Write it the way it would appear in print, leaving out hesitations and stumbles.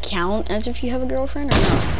count as if you have a girlfriend or not?